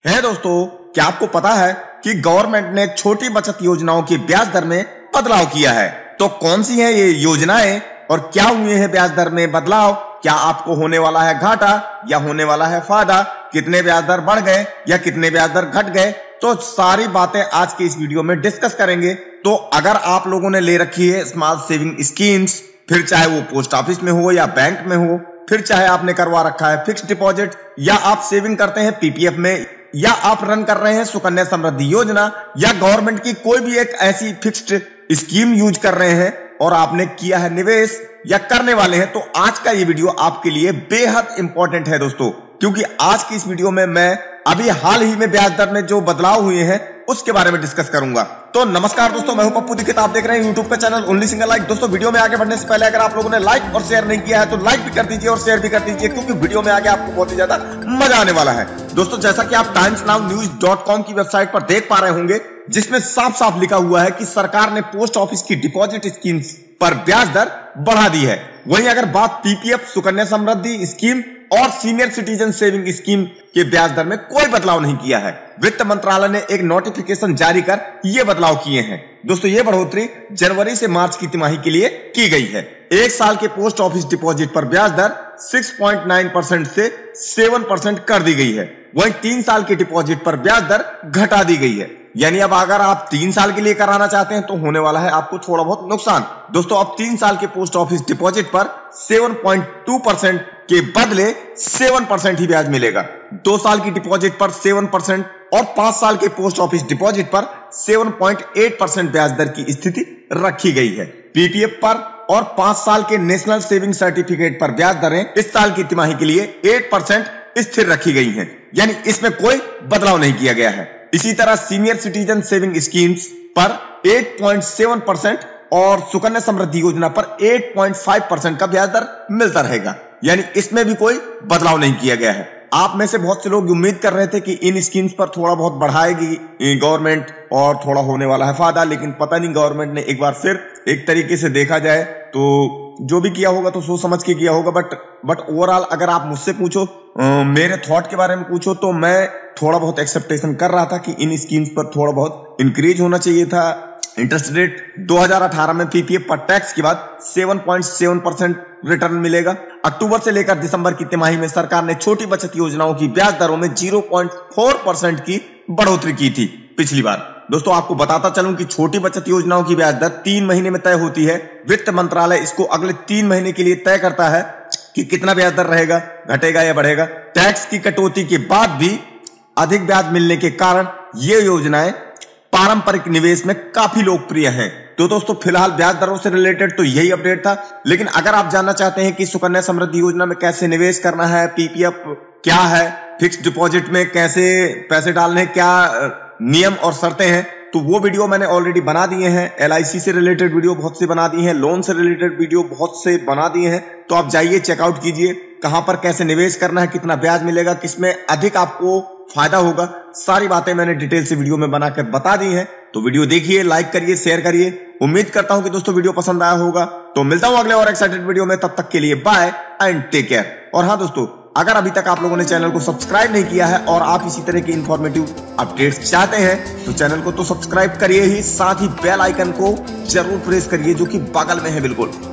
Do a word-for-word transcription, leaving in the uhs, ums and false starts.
है दोस्तों, क्या आपको पता है कि गवर्नमेंट ने छोटी बचत योजनाओं की ब्याज दर में बदलाव किया है? तो कौन सी है ये योजनाएं और क्या हुए हैं ब्याज दर में बदलाव? क्या आपको होने वाला है घाटा या होने वाला है फायदा? कितने ब्याज दर बढ़ गए या कितने ब्याज दर घट गए? तो सारी बातें आज की इस वीडियो में डिस्कस करेंगे। तो अगर आप लोगों ने ले रखी है स्मॉल सेविंग स्कीम्स, फिर चाहे वो पोस्ट ऑफिस में हो या बैंक में हो, फिर चाहे आपने करवा रखा है फिक्स डिपॉजिट, या आप सेविंग करते हैं पीपीएफ में, या आप रन कर रहे हैं सुकन्या समृद्धि योजना, या गवर्नमेंट की कोई भी एक ऐसी फिक्स्ड स्कीम यूज कर रहे हैं और आपने किया है निवेश या करने वाले हैं, तो आज का ये वीडियो आपके लिए बेहद इंपॉर्टेंट है दोस्तों, क्योंकि आज की इस वीडियो में मैं अभी हाल ही में ब्याज दर में जो बदलाव हुए हैं उसके बारे में डिस्कस करूंगा। तो नमस्कार दोस्तों, मैं हूं पप्पू दीक्षित, आप देख रहे हैं यूट्यूब का चैनल ओनली सिंगल लाइक। दोस्तों वीडियो में आगे बढ़ने से पहले अगर आप लोगों ने लाइक और शेयर नहीं किया है तो लाइक भी कर दीजिए और शेयर भी कर दीजिए, क्योंकि वीडियो में आगे आपको बहुत ही ज्यादा मजा आने वाला है। दोस्तों जैसा कि आप Times Now news dot com की वेबसाइट पर देख पा रहे होंगे, जिसमें साफ साफ लिखा हुआ है कि सरकार ने पोस्ट ऑफिस की डिपॉजिट स्कीम्स पर ब्याज दर बढ़ा दी है। वहीं अगर बात पीपीएफ, सुकन्या समृद्धि स्कीम और सीनियर सिटीजन सेविंग स्कीम के ब्याज दर में कोई बदलाव नहीं किया है। वित्त मंत्रालय ने एक नोटिफिकेशन जारी कर ये बदलाव किए हैं। दोस्तों ये बढ़ोतरी जनवरी से मार्च की तिमाही के लिए की गई है। एक साल के पोस्ट ऑफिस डिपॉजिट पर ब्याज दर छह पॉइंट नौ परसेंट से सात परसेंट कर दी गई है। वहीं तीन साल के डिपॉजिट पर ब्याज दर घटा दी गई है। यानी अब अगर आप तीन साल के लिए कराना चाहते हैं तो होने वाला है आपको थोड़ा बहुत नुकसान। दोस्तों अब तीन साल के पोस्ट ऑफिस डिपॉजिट पर सात पॉइंट दो परसेंट के बदले सात परसेंट ही ब्याज मिलेगा। दो साल की डिपॉजिट पर सात परसेंट और पांच साल के पोस्ट ऑफिस डिपॉजिट पर सात पॉइंट आठ परसेंट ब्याज दर की स्थिति रखी गई है। पीपीएफ पर और पांच साल के नेशनल सेविंग सर्टिफिकेट पर ब्याज दरें इस साल की तिमाही के लिए आठ परसेंट स्थिर रखी गई हैं। यानी इसमें कोई बदलाव नहीं किया गया है। इसी तरह सीनियर सिटीजन सेविंग स्कीम्स पर आठ पॉइंट सात परसेंट और सुकन्या समृद्धि योजना पर आठ पॉइंट पाँच परसेंट का ब्याज दर मिलता रहेगा। यानी इसमें भी कोई बदलाव नहीं किया गया है। आप में से बहुत से लोग उम्मीद कर रहे थे कि इन स्कीम्स पर थोड़ा बहुत बढ़ाएगी गवर्नमेंट और थोड़ा होने वाला है फायदा, लेकिन पता नहीं गवर्नमेंट ने एक बार फिर एक तरीके से देखा जाए तो जो भी किया होगा तो सोच समझ के किया होगा। बट बट ओवरऑल अगर आप मुझसे पूछो, आ, मेरे थॉट के बारे में पूछो, तो मैं थोड़ा बहुत एक्सेप्टेशन कर रहा था कि इन स्कीम्स पर थोड़ा बहुत इंक्रीज होना चाहिए था। इंटरेस्ट रेट दो हज़ार अठारह में पीपीएफ पर टैक्स के बाद सात पॉइंट सात परसेंट रिटर्न मिलेगा। अक्टूबर से लेकर दिसंबर की तिमाही में सरकार ने छोटी बचत योजनाओं की ब्याज दरों में शून्य पॉइंट चार परसेंट की बढ़ोतरी की थी पिछली बार। दोस्तों आपको बताता चलूं कि छोटी बचत योजनाओं की ब्याज दर तीन महीने में तय होती है। वित्त मंत्रालय इसको अगले तीन महीने के लिए तय करता है कि कितना ब्याज दर रहेगा, घटेगा या बढ़ेगा। टैक्स की कटौती के बाद भी अधिक ब्याज मिलने के कारण ये योजनाएं पारंपरिक निवेश में काफी लोकप्रिय हैं। तो दोस्तों फिलहाल ब्याज दरों से रिलेटेड तो यही अपडेट था, लेकिन अगर आप जानना चाहते हैं कि सुकन्या समृद्धि योजना में कैसे निवेश करना है, पीपीएफ क्या है, फिक्स डिपॉजिट में कैसे पैसे डालने हैं, क्या नियम और शर्तें हैं, तो वो वीडियो मैंने ऑलरेडी बना दिए हैं। एलआईसी से रिलेटेड वीडियो बहुत से बना दिए हैं, लोन से रिलेटेड वीडियो बहुत से बना दिए हैं। तो आप जाइए चेकआउट कीजिए, कहां पर कैसे निवेश करना है, कितना ब्याज मिलेगा, किसमें अधिक आपको फायदा होगा, सारी बातें मैंने डिटेल से वीडियो में बनाकर बता दी हैं। तो वीडियो देखिए, लाइक करिए, शेयर करिए। उम्मीद करता हूं कि दोस्तों वीडियो पसंद आया होगा। तो मिलता हूं अगले और एक्साइटेड वीडियो में, तब तक के लिए बाय एंड टेक केयर। और हाँ दोस्तों, अगर अभी तक आप लोगों ने चैनल को सब्सक्राइब नहीं किया है और आप इसी तरह की इंफॉर्मेटिव अपडेट्स चाहते हैं तो चैनल को तो सब्सक्राइब करिए ही, साथ ही बेल आइकन को जरूर प्रेस करिए जो कि बगल में है बिल्कुल।